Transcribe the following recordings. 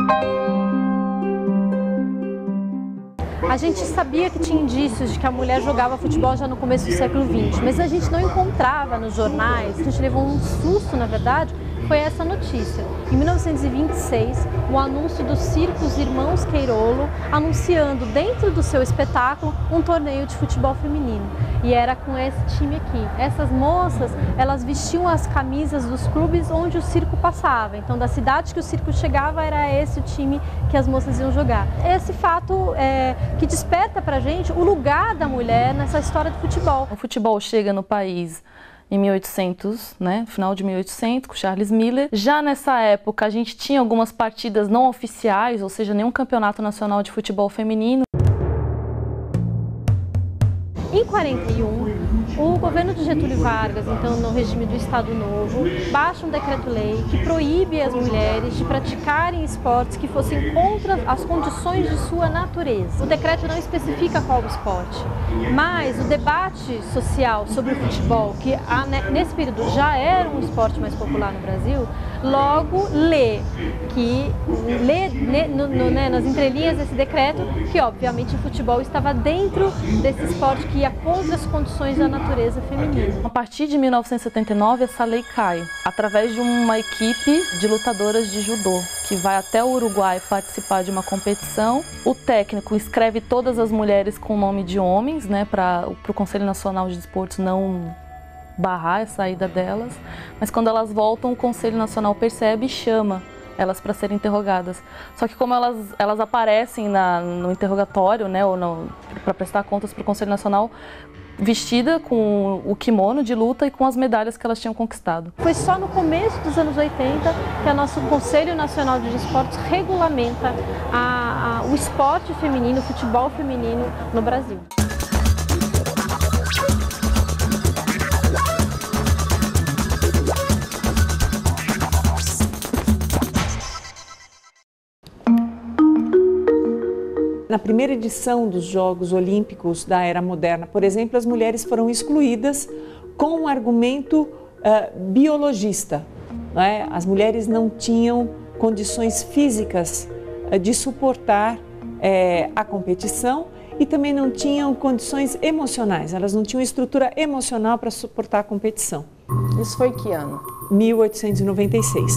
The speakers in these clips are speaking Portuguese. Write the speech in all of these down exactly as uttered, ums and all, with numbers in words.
A gente sabia que tinha indícios de que a mulher jogava futebol já no começo do século vinte, mas a gente não encontrava nos jornais, a gente levou um susto, na verdade, foi essa notícia. Em mil novecentos e vinte e seis, o anúncio do circo Os Irmãos Queirolo, anunciando dentro do seu espetáculo um torneio de futebol feminino. E era com esse time aqui. Essas moças, elas vestiam as camisas dos clubes onde o circo passava. Então, da cidade que o circo chegava, era esse o time que as moças iam jogar. Esse fato é, que desperta pra gente o lugar da mulher nessa história do futebol. O futebol chega no país em mil e oitocentos, né, final de mil e oitocentos, com Charles Miller. Já nessa época, a gente tinha algumas partidas não oficiais, ou seja, nenhum campeonato nacional de futebol feminino. Em quarenta e um, o governo de Getúlio Vargas, então no regime do Estado Novo, baixa um decreto-lei que proíbe as mulheres de praticarem esportes que fossem contra as condições de sua natureza. O decreto não especifica qual o esporte, mas o debate social sobre o futebol, que nesse período já era um esporte mais popular no Brasil, logo lê que lê, lê no, no, né, nas entrelinhas desse decreto que obviamente o futebol estava dentro desse esporte que ia contra as condições da natureza feminina. A partir de mil novecentos e setenta e nove, essa lei cai, através de uma equipe de lutadoras de judô, que vai até o Uruguai participar de uma competição. O técnico escreve todas as mulheres com nome de homens, né, para o Conselho Nacional de Desportos não barrar a saída delas, mas quando elas voltam, o Conselho Nacional percebe e chama elas para serem interrogadas. Só que como elas, elas aparecem na, no interrogatório, né, ou para prestar contas para o Conselho Nacional, vestida com o kimono de luta e com as medalhas que elas tinham conquistado. Foi só no começo dos anos oitenta que o nosso Conselho Nacional de Esportes regulamenta a, a, o esporte feminino, o futebol feminino no Brasil. Na primeira edição dos Jogos Olímpicos da Era Moderna, por exemplo, as mulheres foram excluídas com um argumento uh, biologista. Não é? As mulheres não tinham condições físicas uh, de suportar uh, a competição e também não tinham condições emocionais, elas não tinham estrutura emocional para suportar a competição. Isso foi que ano? mil oitocentos e noventa e seis.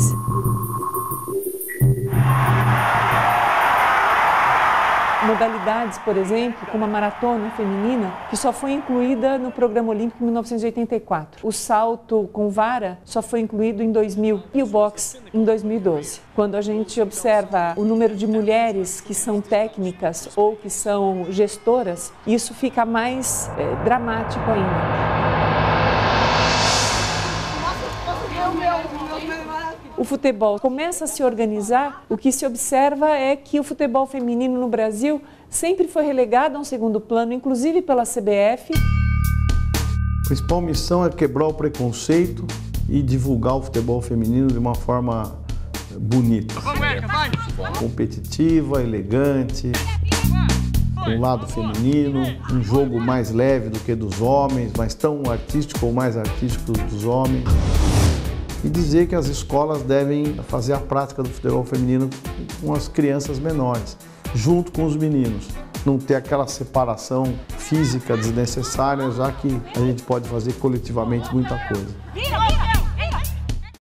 Modalidades, por exemplo, como a maratona feminina, que só foi incluída no Programa Olímpico em mil novecentos e oitenta e quatro. O salto com vara só foi incluído em dois mil e o boxe em dois mil e doze. Quando a gente observa o número de mulheres que são técnicas ou que são gestoras, isso fica mais é, dramático ainda. O futebol começa a se organizar, o que se observa é que o futebol feminino no Brasil sempre foi relegado a um segundo plano, inclusive pela C B F. A principal missão é quebrar o preconceito e divulgar o futebol feminino de uma forma bonita, competitiva, elegante, com um lado feminino, um jogo mais leve do que dos homens, mas tão artístico ou mais artístico dos homens. E dizer que as escolas devem fazer a prática do futebol feminino com as crianças menores, junto com os meninos. Não ter aquela separação física desnecessária, já que a gente pode fazer coletivamente muita coisa.